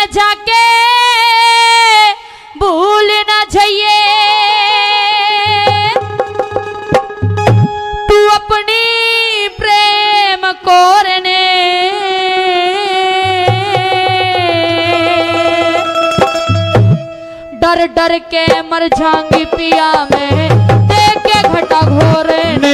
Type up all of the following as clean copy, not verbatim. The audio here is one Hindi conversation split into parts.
जाके भूल ना जाइए तू अपनी प्रेम कोरने डर डर के मर जाऊंगी पिया मैं देख के घटा घोरने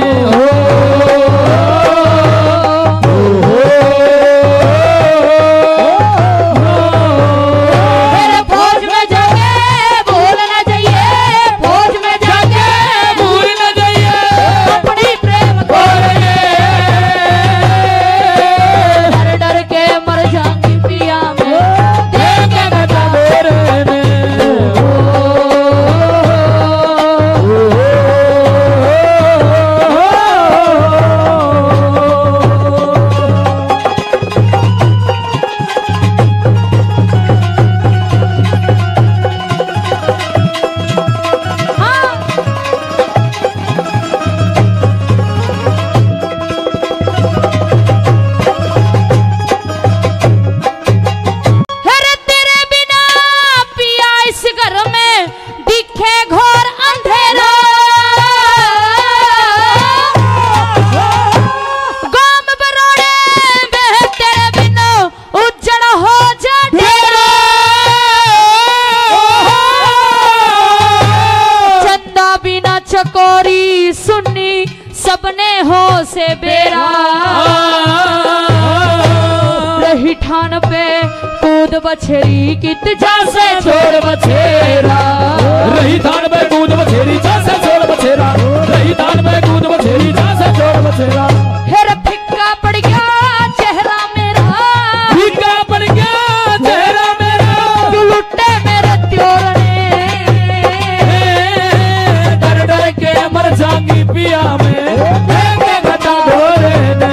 चकोरी सुन्नी सबने हो से बेरा रही ठान पे कूद बछेरी कित जा से छोड़ बछेरा रही ठान पे कूद बछेरी जा से छोड़ बछेरा रही ठान पे कूद बछेरी जा से छोड़ बछेरा फिर फिक्का पड़ गया चेहरा मेरा फीका पड़ गया चेहरा मेरा तू लुट्टे मेरे त्योरने डर डर के मर जाऊंगी पिया में देखे घटा घोरने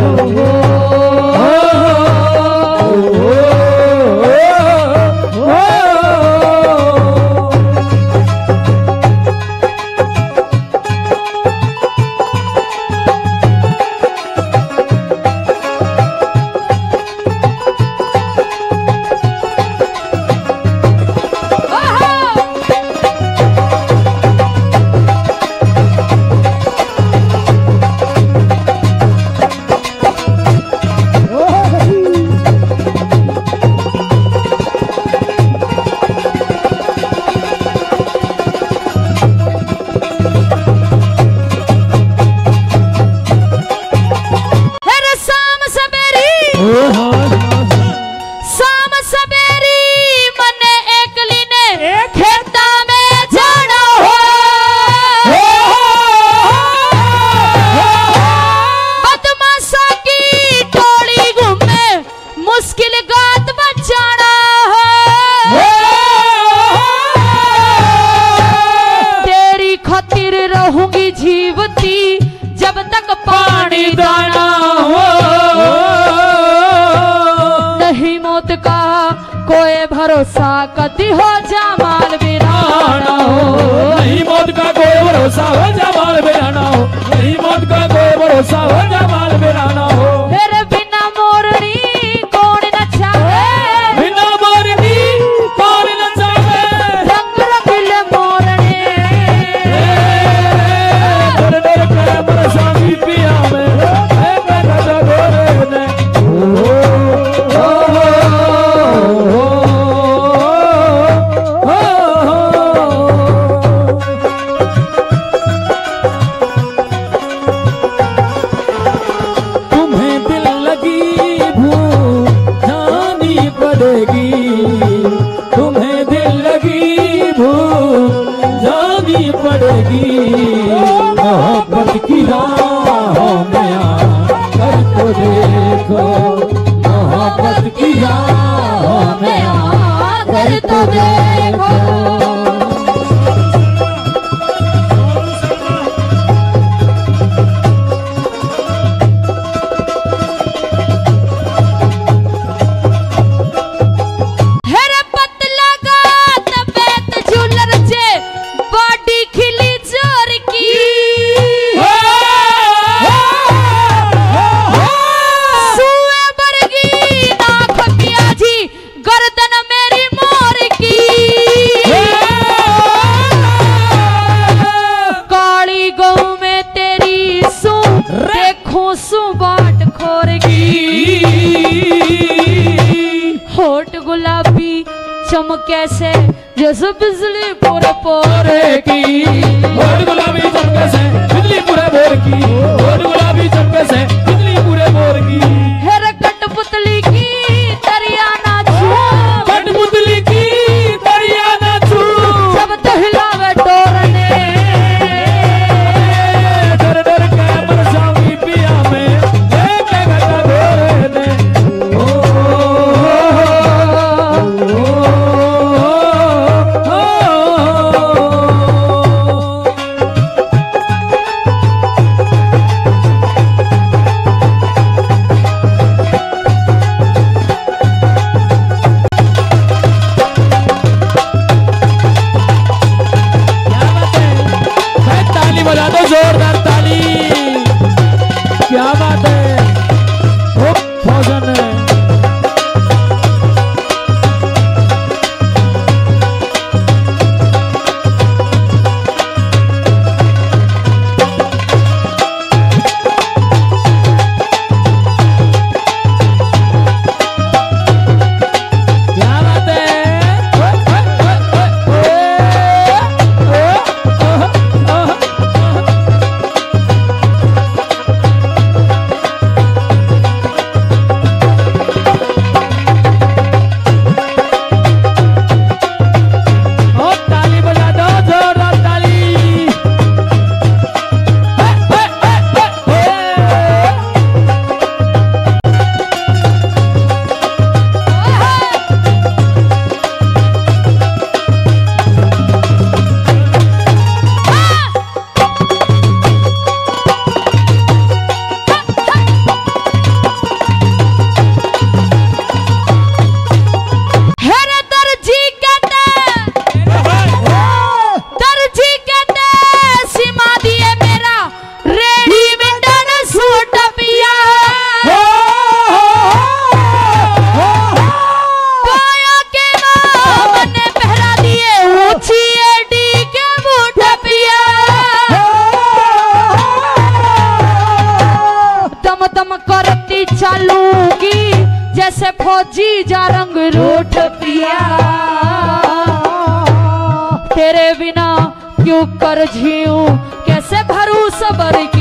जब तक पानी दाना हो नहीं मौत का कोई भरोसा कति हो जामाल बिराना हो नहीं मौत का कोई भरोसा हो जमाल बिराना हो नहीं मौत का कोई भरोसा हो जमाल बिराना हो फिर बिना मोरनी कौन नचावे बिना मोरनी कौन नचावे रंग रंगीले मोरने डर डर के मर जाऊंगी पिया में देखे घटा घोरने तुम्हें दिल लगी भूल जानी पड़ेगी मोहब्बत की राहों में आकर तो देखो मोहब्बत की राहों में आकर तो देखो सुए बरगी नाख पिया चमके से जैसे बिजली पूरे पोरे की। होठ गुलाबी चमके से बिजली पूरे भोर की, होठ गुलाबी चमके से बिजली पूरे भोर की। हेर कठपुतली की दरिया नाचू, कठपुतली की दरिया नाचू, जब तो हिलावे डोरने। डर डर के मर जाऊंगी पिया में, लेके घटा घोरे ने। बजा दो जोरदार ताली, क्या बात है। फौजन है चालूगी जैसे फौजी जा रंग रूठ पिया। तेरे बिना क्यों कर जीऊं, कैसे भरू सबर की।